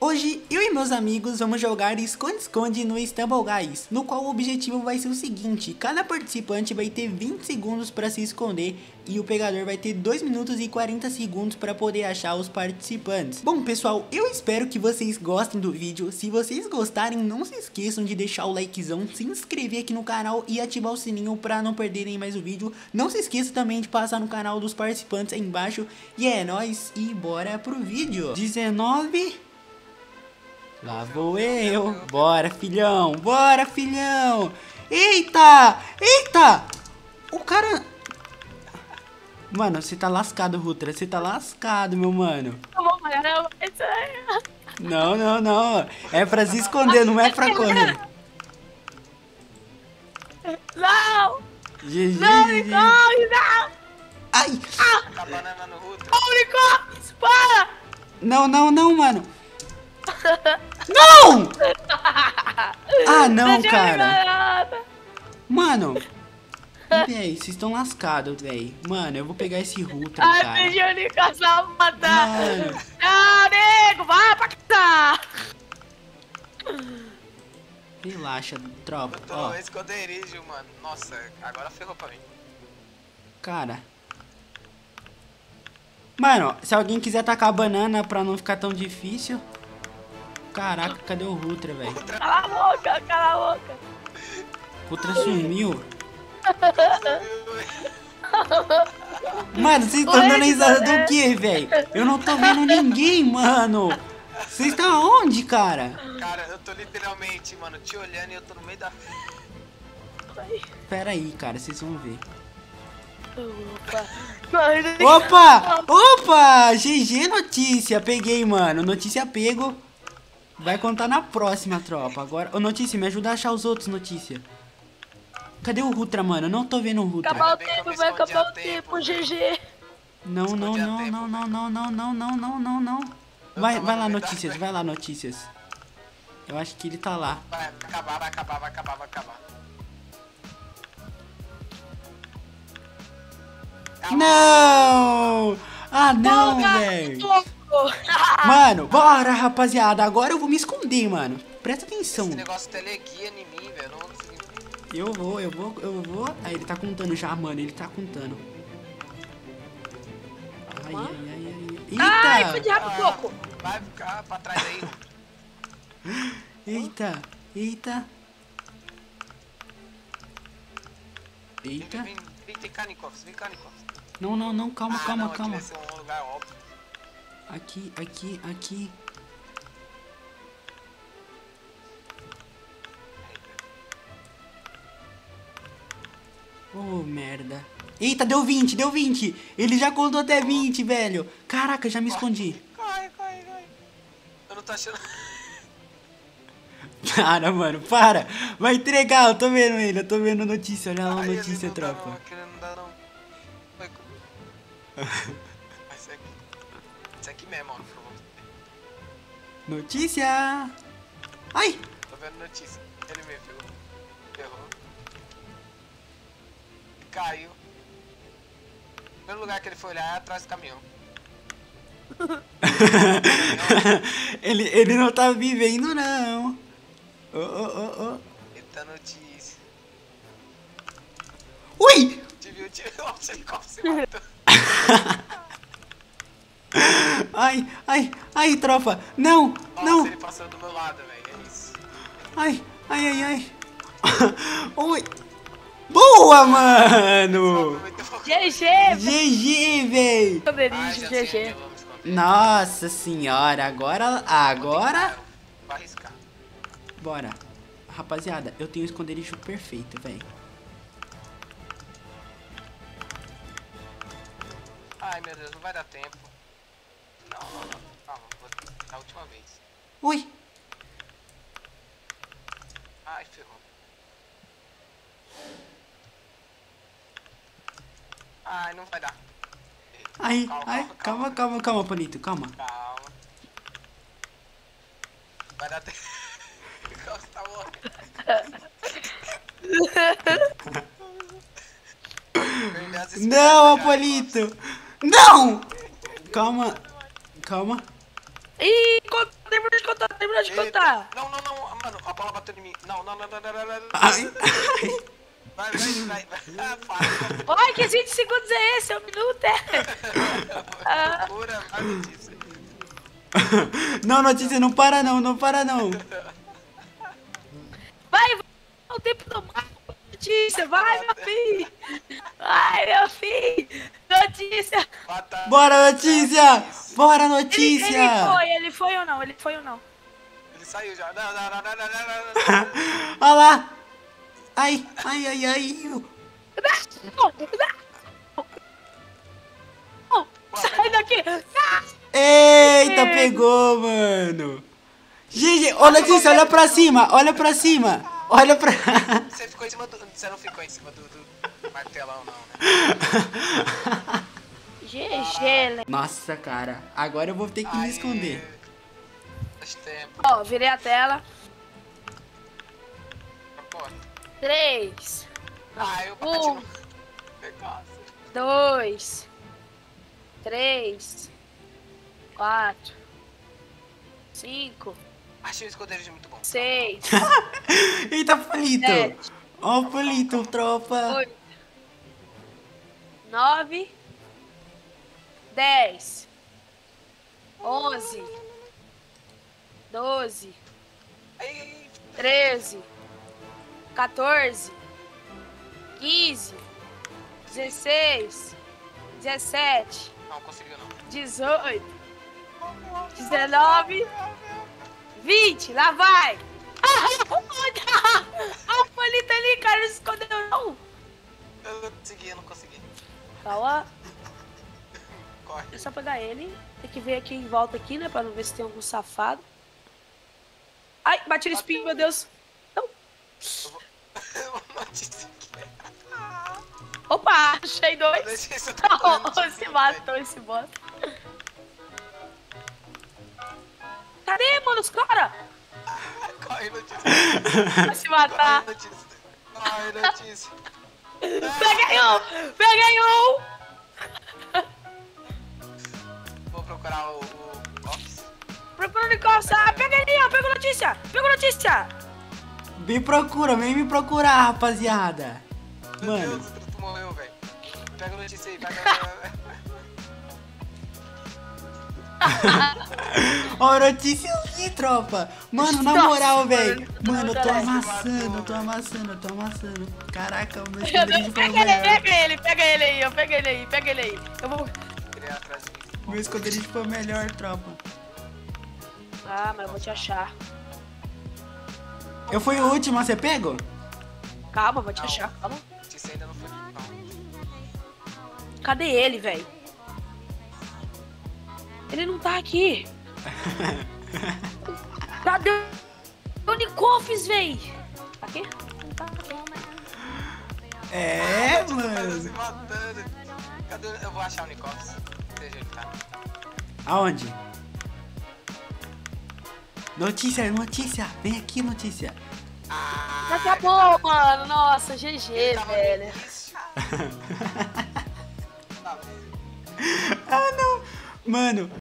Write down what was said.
Hoje, eu e meus amigos vamos jogar esconde-esconde no Stumble Guys, no qual o objetivo vai ser o seguinte: cada participante vai ter 20 segundos para se esconder e o pegador vai ter 2 minutos e 40 segundos para poder achar os participantes. Bom pessoal, eu espero que vocês gostem do vídeo. Se vocês gostarem, não se esqueçam de deixar o likezão, se inscrever aqui no canal e ativar o sininho para não perderem mais o vídeo. Não se esqueça também de passar no canal dos participantes aí embaixo. E é nóis, e bora pro vídeo. 19... Lá vou eu. Bora, filhão. Bora, filhão. Eita! Eita! O cara... Mano, você tá lascado, Rutra. Você tá lascado, meu mano. Não, não, não. É pra se esconder, não é pra correr. Não! GG, Não, GG. não! Ai! Tá banana no Rutra. Unicórnios, para! Não, não, não, mano. Não! Ah, não, Deixa eu cara. enganada. Mano. Véi, vocês estão lascados, véi. Mano, eu vou pegar esse Rutra, Ai, cara. deixa eu enganada. Mano. Ah, nego, vai pra cá! Relaxa, tropa. Eu Ó, tô esconderijo, mano. Nossa, agora ferrou pra mim. cara. Mano, se alguém quiser tacar a banana pra não ficar tão difícil. Caraca, cadê o Rutra, velho? Cala a boca, cala a boca. Rutra sumiu. Mano, vocês estão dando risada do que, velho? Eu não tô vendo ninguém, mano. Vocês estão onde, cara? Cara, eu tô literalmente, mano, te olhando e eu tô no meio da... Pera aí, cara, vocês vão ver. Opa! Opa! Opa! GG notícia. Peguei, mano. Notícia pego. Vai contar na próxima, tropa. Agora, ô Notícia, me ajuda a achar os outros, Notícia. Cadê o Rutra, mano? Eu não tô vendo o Rutra. Acabar o Ainda bem que eu tempo, me vai escondi acabar a o tempo, tempo, GG. Não, não, Escondi a não, tempo, não, não, não, não, não, não, não, não, não, não. Vai tava lá, no meio da Notícias, frente. vai lá, Notícias. Eu acho que ele tá lá. Vai acabar, vai acabar, vai acabar, vai acabar. Não! Ah, não, velho. Mano, bora, rapaziada. Agora eu vou me esconder, mano. Presta atenção. Esse negócio teleguia em mim, velho. Eu não vou conseguir entender. Eu vou. Ah, ele tá contando já, mano. Ele tá contando. Ai, ai, ai, ai. Ai, foi de Eita! rápido pouco. Vai ficar pra trás aí. Eita! Eita! Eita! Vem cá, Nicolas, vem cá, Nicolas. Não, não, não. Calma, calma, não, aqui calma. vai ser um lugar óbvio. Aqui, aqui, aqui. Oh, merda. Eita, deu 20, deu 20. Ele já contou até 20, velho. Caraca, já me escondi. Corre, corre, corre. Eu não tô achando... Para, mano, para. Vai entregar, eu tô vendo ele, eu tô vendo a notícia. Olha lá a Ai, ele notícia, não dá tropa. não, aquele não dá não. Vai Mas isso aqui mesmo, ó. que eu vou- Notícia. Ai. Tô vendo notícia. Ele me viu. Errou. Caiu. O primeiro lugar que ele foi olhar é atrás do caminhão. ele não tá vivendo, não. Oh, oh, oh, oh. Eita notícia. Ui! Te viu, Nossa, ele como se matou. Ai, ai, ai, tropa. Não, Nossa, não. ele passou do meu lado, velho. É isso. Ai, ai, ai, ai. Oi. Boa, mano. GG, GG, véi. esconderijo, já sei onde GG. eu vou me esconder. Nossa senhora, agora. Vou arriscar. Bora. Rapaziada, eu tenho o esconderijo perfeito, véi. Ai, meu Deus, não vai dar tempo. Não, não, não. Calma, vou tentar a última vez. Ui. Ai, ferrou. Ai, não vai dar. Ai, ai, calma, Panito, calma. Calma. Vai dar tempo. Você tá morrendo. Não, Apolito! Não! Calma, calma. Ih, tempo de contar escutar. Não, mano, a bola bateu em mim. Não. Ai. Vai. Ah, para. Ai, que 20 segundos é esse? É 1 minuto, é? Procura a notícia. Não, notícia, não para não, não para não. Vai, o tempo do mal. Notícia, vai, meu filho. Vai, meu filho. Notícia. Mata. Bora, notícia! Bora, Ele notícia! foi ou não? Ele foi ou não? Ele saiu já. Não. Olha lá! Ai. Não, sai daqui. Eita, pegou, mano. GG, ô Letícia, olha pra cima, olha pra cima. Olha pra... Você ficou em cima do... Você não ficou em cima do martelão, não, né? GG, né? Nossa, cara, agora eu vou ter que me esconder. Faz tempo. Ó, virei a tela. Pô. 3, Eu bati no... 2, 3, 4, 5, Achei o esconderijo muito bom. 6, Eita, Polito. 7, Ó o Polito, tropa. 8, 9, 10, 11, 12, Ai, 13, 14, 15, 16, 17, não conseguiu não. 18, 19, 20, lá vai! Ah, o Polito ali, cara, não se escondeu não! Eu não consegui. Calma, Corre. é só pegar ele. Tem que ver aqui em volta aqui, né, pra não ver se tem algum safado. Ai, bati no espinho, meu Deus! Não. Notícia aqui. Opa, achei dois! Notícia Oh, se matou esse bosta. Cadê, mano, os caras? Corre, notícia. Vai se matar. Corre, notícia. Peguei um! Peguei um! Vou procurar o Office. Procurando de coçar. Pega ele, ó. Pega notícia. Pega notícia. Vem me procurar, rapaziada. Meu Mano, Deus, tu morreu, velho. Pega a notícia aí, pega. ó a notícia aqui, tropa. Mano, na Nossa, moral, velho. mano, Mano, eu tô caralho. amassando. Caraca, o meu esconderijo foi o Pega melhor. ele, pega ele aí, ó. Pega ele aí. Eu vou... Ele é atrás de mim. Meu esconderijo foi o melhor, tropa. Ah, mas eu vou te achar. Eu fui o último a ser pego? Calma, eu vou te achar. Calma. Notícia ainda não foi. Não. Cadê ele, velho? Ele não tá aqui. Cadê o Nicoffs, véi? Tá aqui? Não tá aqui. É, Tá se mano. matando. Cadê? Eu vou achar o Nicolas. Seja ele tá. Aonde? Notícia. Vem aqui, notícia. Já acabou, mano. Nossa, GG, Tava no velho. início. Tá vendo? Ah, não. Mano,